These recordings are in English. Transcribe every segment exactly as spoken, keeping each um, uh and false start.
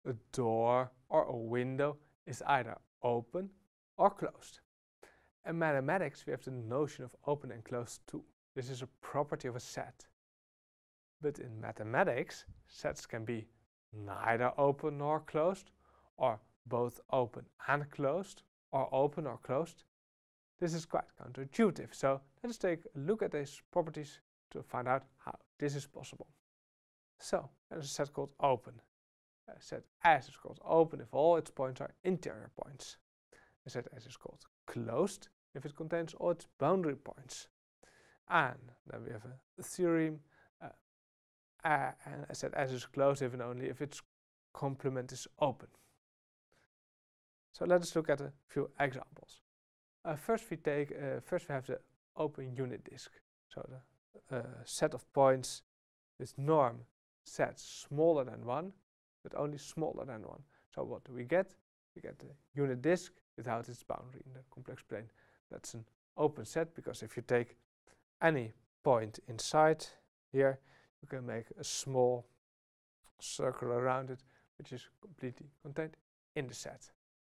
a door or a window is either open or closed. In mathematics, we have the notion of open and closed too. This is a property of a set. But in mathematics, sets can be neither open nor closed, or both open and closed, or open or closed. This is quite counterintuitive, so let's take a look at these properties to find out how this is possible. So, there's a set called open. A set S is called open if all its points are interior points. A set S is called closed if it contains all its boundary points. And then we have a theorem. Uh, uh, and a set S is closed if and only if its complement is open. So let us look at a few examples. Uh, first we take uh, first we have the open unit disk. So the uh, set of points with norm sets smaller than one, but only smaller than one. So what do we get? We get the unit disk without its boundary in the complex plane. That's an open set, because if you take any point inside here, you can make a small circle around it, which is completely contained in the set.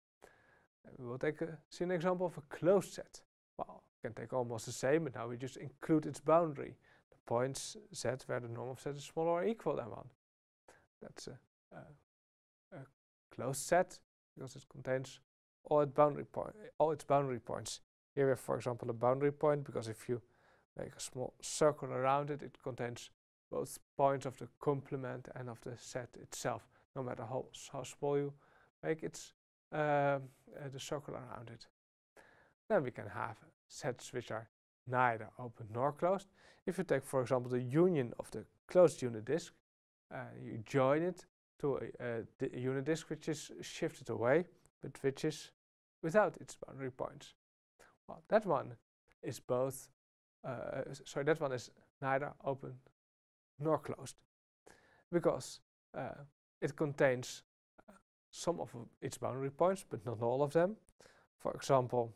And we will take a, see an example of a closed set. Well, we can take almost the same, but now we just include its boundary. The points set where the norm of set is smaller or equal than one. That's a, a, a closed set because it contains all its boundary point, all its boundary points. Here we have, for example, a boundary point, because if you make a small circle around it, it contains both points of the complement and of the set itself, no matter how, how small you make its uh, uh, the circle around it. Then we can have sets which are neither open nor closed. If you take, for example, the union of the closed unit disk, uh, you join it to a, a unit disk which is shifted away, but which is without its boundary points. Well, that one is both, uh, sorry, that one is neither open nor closed, because uh, it contains uh, some of its boundary points, but not all of them. For example,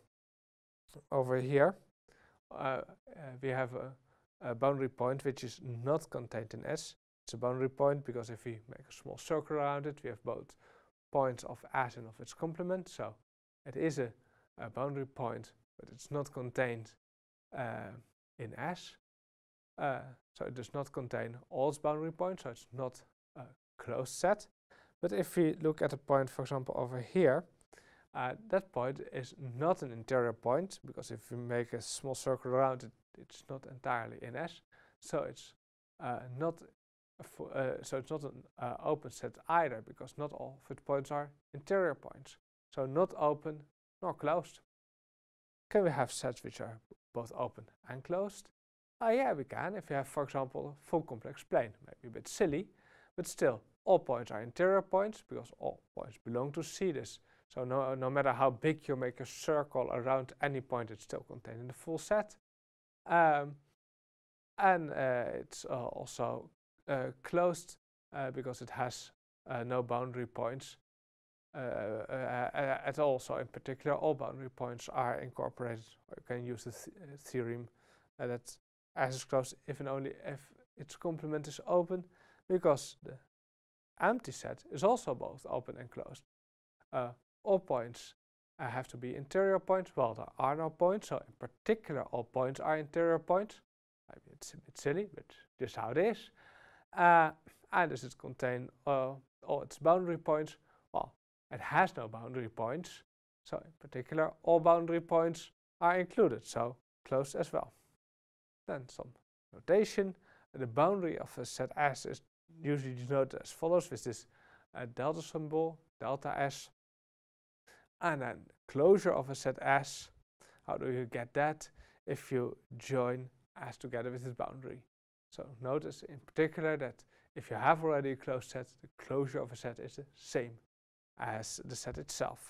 over here, uh, uh, we have a, a boundary point which is not contained in S. It's a boundary point because if we make a small circle around it, we have both points of S and of its complement. So it is a, a boundary point, but it's not contained uh, in S. Uh, so it does not contain all its boundary points, so it's not a closed set. But if we look at a point, for example, over here, uh, that point is not an interior point, because if we make a small circle around it, it's not entirely in S. So it's uh, not a uh, so it's not an uh, open set either, because not all of its points are interior points. So not open nor closed. Can we have sets which are both open and closed? Uh, yeah, we can. If you have, for example, a full complex plane, maybe a bit silly, but still, all points are interior points because all points belong to C this. So no, no matter how big you make a circle around any point, it's still contained in the full set. Um, and uh, it's uh, also uh, closed uh, because it has uh, no boundary points uh, uh, uh, at all. So in particular, all boundary points are incorporated. Or you can use the th theorem uh, that S is closed if and only if its complement is open, because the empty set is also both open and closed. Uh, all points uh, have to be interior points. Well, there are no points, so in particular all points are interior points. Maybe it's a bit silly, but just how it is. Uh, and does it contain uh, all its boundary points? Well, it has no boundary points, so in particular all boundary points are included, so closed as well. Then some notation. The boundary of a set S is usually denoted as follows, with this uh, delta symbol, delta S. And then closure of a set S. How do you get that? If you join S together with its boundary. So notice in particular that if you have already a closed set, the closure of a set is the same as the set itself.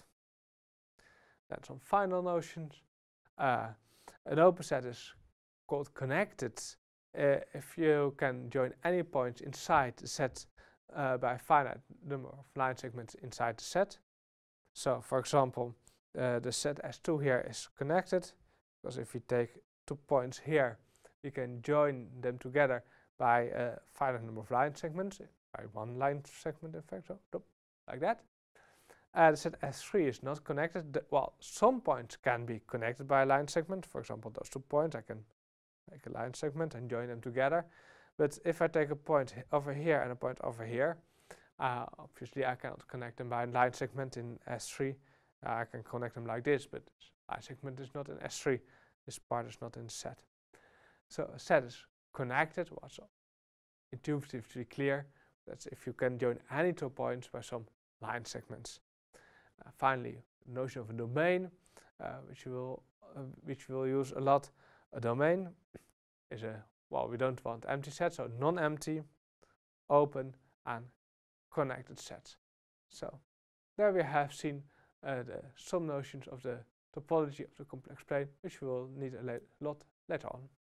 Then some final notions. Uh, an open set is called connected uh, if you can join any points inside the set uh, by a finite number of line segments inside the set. So, for example, uh, the set S two here is connected, because if we take two points here, we can join them together by a finite number of line segments, by one line segment in fact. So, like that. Uh, the set S three is not connected. The, well, some points can be connected by a line segment. For example, those two points, I can make a line segment and join them together. But if I take a point over here and a point over here, uh, obviously I cannot connect them by a line segment in S three. Uh, I can connect them like this, but this line segment is not in S three. This part is not in set. So a set is connected. Well, so intuitively clear. That's if you can join any two points by some line segments. Uh, finally, the notion of a domain, uh, which we will uh, which we will use a lot. A domain is a well, we don't want empty set, so non-empty, open, and connected sets. So there we have seen uh, the, some notions of the topology of the complex plane, which we will need a la lot later on.